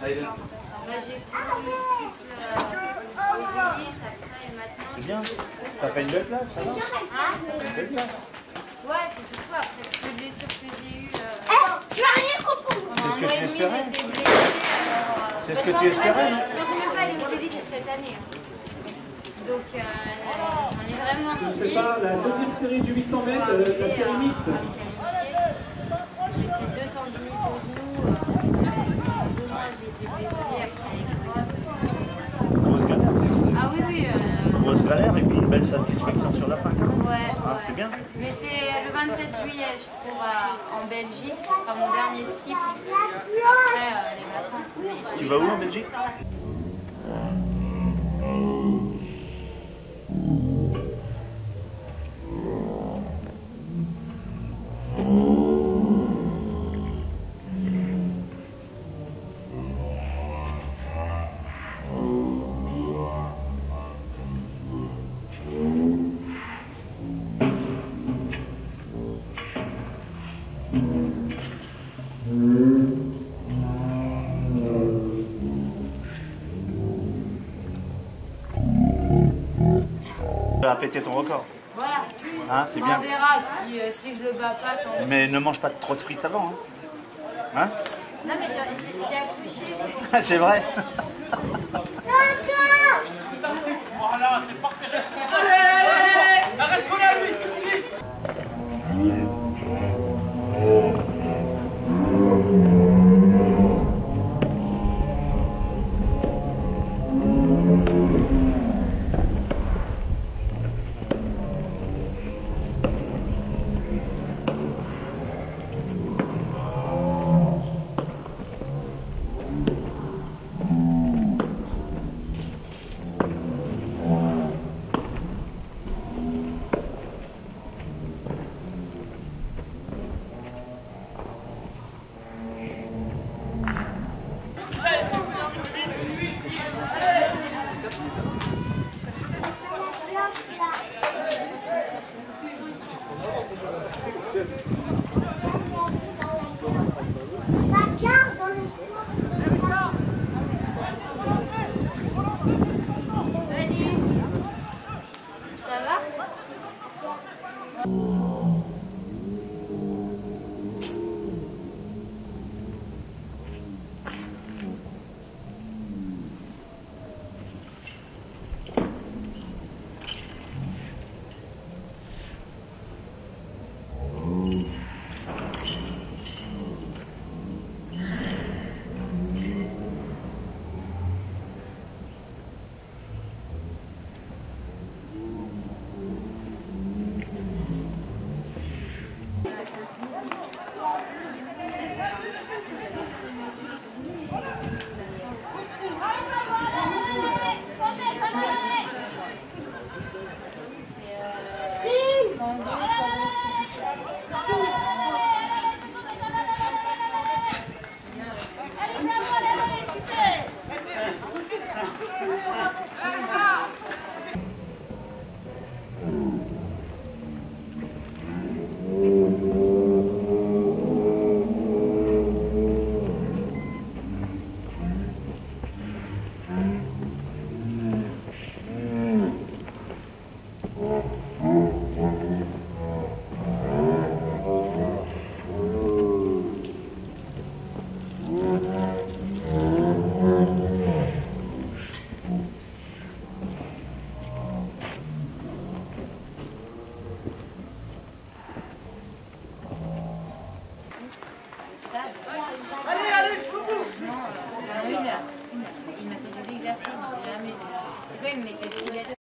Bah, j'ai couru le steeple aux élites après et maintenant. C'est bien. Ça fait une belle place, ça va. Hein? Ça fait une belle place. Ouais, c'est surtout après toutes les blessures que j'ai eues. Tu vas rien comprendre. Pendant un mois et demi, espérais? j'étais blessée. C'est ce que tu espérais, non? Je pensais même pas aller aux élites cette année. Donc, j'en ai vraiment C'est chié. pas la deuxième série du 800 mètres, la série mixte. Parce que j'ai fait 2 tendinites au genou. Parce que pendant 2 mois, j'ai été blessée. Après les crosses. Grosse galère. Ah oui, oui. Grosse galère et puis une belle satisfaction sur la fin. Ouais, Ah, ouais. c'est bien. Mais c'est le 27 juillet, je cours en Belgique. Ce sera mon dernier steep. Après les vacances. Mais Tu vas où en Belgique? Tu vas péter ton record. voilà. Hein, c'est On bien. verra. Puis si je le bats pas, tant mieux. Mais ne mange pas trop de frites avant. Hein, Non, mais j'ai accouché. c'est vrai. Voilà, c'est parfait. Allez, arrête collé à lui tout de suite. Ça va? Allez,